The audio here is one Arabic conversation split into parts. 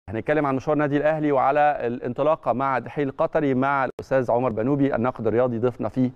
هنتكلم عن مشوار النادي الاهلي وعلى الانطلاقه مع الدحيل القطري مع الاستاذ عمر بنوبي الناقد الرياضي ضيفنا في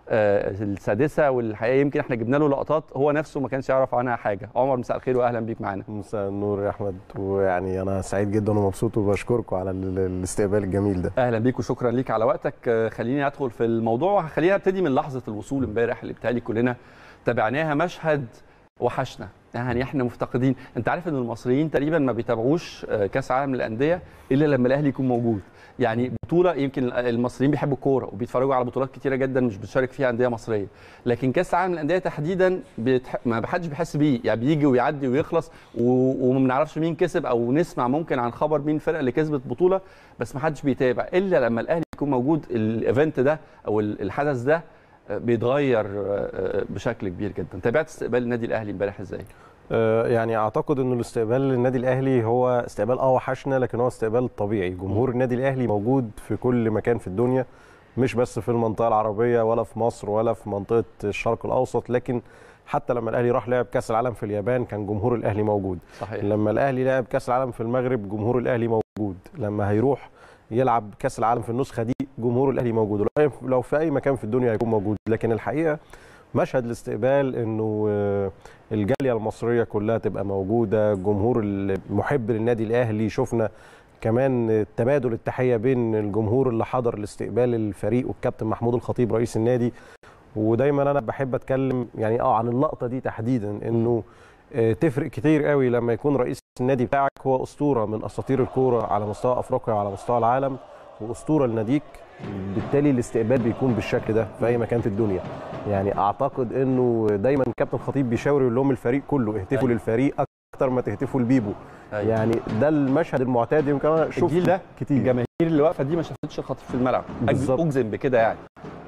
السادسه، والحقيقه يمكن احنا جبنا له لقطات هو نفسه ما كانش يعرف عنها حاجه. عمر مساء الخير واهلا بيك معانا. مساء النور يا احمد، ويعني انا سعيد جدا ومبسوط وبشكركم على الاستقبال الجميل ده. اهلا بيك وشكرا ليك على وقتك. خليني ادخل في الموضوع، خلينا ابتدي من لحظه الوصول امبارح اللي بتهيألي كلنا تابعناها. مشهد وحشنا، يعني احنا مفتقدين. انت عارف ان المصريين تقريبا ما بيتابعوش كاس عالم للانديه الا لما الاهلي يكون موجود. يعني بطوله، يمكن المصريين بيحبوا الكوره وبيتفرجوا على بطولات كتيره جدا مش بتشارك فيها انديه مصريه، لكن كاس العالم للانديه تحديدا ما حدش بيحس بيه، يعني بيجي ويعدي ويخلص وما بنعرفش مين كسب، او نسمع ممكن عن خبر مين الفرقه اللي كسبت بطوله، بس ما حدش بيتابع الا لما الاهلي يكون موجود. الايفنت ده او الحدث ده بيتغير بشكل كبير جدا. تابعت استقبال النادي الاهلي امبارح ازاي؟ يعني اعتقد انه الاستقبال للنادي الاهلي هو استقبال وحشنا، لكن هو استقبال طبيعي. جمهور النادي الاهلي موجود في كل مكان في الدنيا، مش بس في المنطقه العربيه ولا في مصر ولا في منطقه الشرق الاوسط، لكن حتى لما الاهلي راح لعب كاس العالم في اليابان كان جمهور الاهلي موجود. صحيح. لما الاهلي لعب كاس العالم في المغرب جمهور الاهلي موجود. لما هيروح يلعب كاس العالم في النسخه دي جمهور الاهلي موجود. لو في اي مكان في الدنيا هيكون موجود. لكن الحقيقه مشهد الاستقبال انه الجاليه المصريه كلها تبقى موجوده، الجمهور المحب للنادي الاهلي. شفنا كمان تبادل التحيه بين الجمهور اللي حضر الاستقبال الفريق والكابتن محمود الخطيب رئيس النادي. ودايما انا بحب اتكلم يعني عن اللقطه دي تحديدا، انه تفرق كتير قوي لما يكون رئيس النادي بتاعك هو اسطوره من اساطير الكوره على مستوى افريقيا وعلى مستوى العالم، واسطوره لناديك. بالتالي الاستقبال بيكون بالشكل ده في اي مكان في الدنيا. يعني اعتقد انه دايما الكابتن خطيب بيشاور يقول لهم الفريق كله اهتفوا للفريق اكتر ما تهتفوا لبيبو. يعني ده المشهد المعتاد. يمكن انا شفت الجيل ده كتير. الجماهير اللي واقفه دي ما شافتش الخطيب في الملعب، اجزم بكده. يعني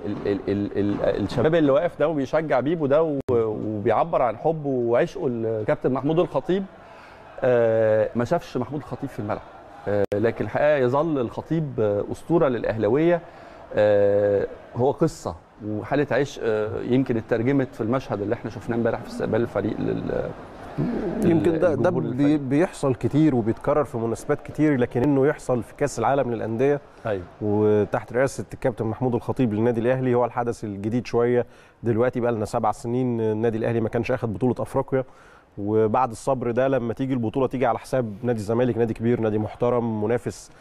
الشباب اللي واقف ده وبيشجع بيبو ده وبيعبر عن حبه وعشقه للكابتن محمود الخطيب ما شافش محمود الخطيب في الملعب. لكن الحقيقه يظل الخطيب اسطوره للاهلاويه. هو قصه وحاله عشق يمكن اترجمت في المشهد اللي احنا شفناه امبارح في استقبال الفريق يمكن ده بيحصل كتير وبيتكرر في مناسبات كتير، لكن انه يحصل في كاس العالم للانديه أيوة. وتحت رئاسه الكابتن محمود الخطيب للنادي الاهلي هو الحدث الجديد شويه. دلوقتي بقى لنا 7 سنين النادي الاهلي ما كانش اخد بطوله افريقيا، وبعد الصبر ده لما تيجي البطوله تيجي على حساب نادي الزمالك، نادي كبير، نادي محترم، منافس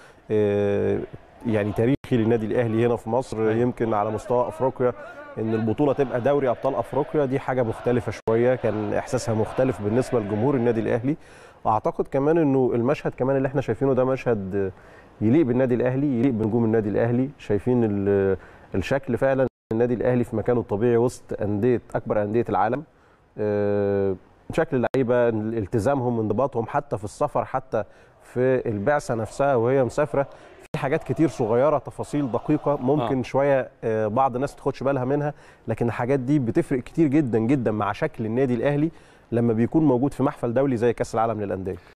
يعني تاريخي للنادي الاهلي هنا في مصر. أيوة. يمكن على مستوى افريقيا ان البطوله تبقى دوري ابطال افريقيا دي حاجه مختلفه شويه، كان احساسها مختلف بالنسبه لجمهور النادي الاهلي. اعتقد كمان انه المشهد كمان اللي احنا شايفينه ده مشهد يليق بالنادي الاهلي، يليق بنجوم النادي الاهلي. شايفين الشكل فعلا النادي الاهلي في مكانه الطبيعي وسط انديه اكبر انديه العالم. شكل اللعيبه، التزامهم، انضباطهم، حتى في السفر، حتى في البعثه نفسها وهي مسافره، في حاجات كتير صغيره، تفاصيل دقيقه ممكن شويه بعض الناس تاخدش بالها منها، لكن الحاجات دي بتفرق كتير جدا جدا مع شكل النادي الاهلي لما بيكون موجود في محفل دولي زي كاس العالم للانديه.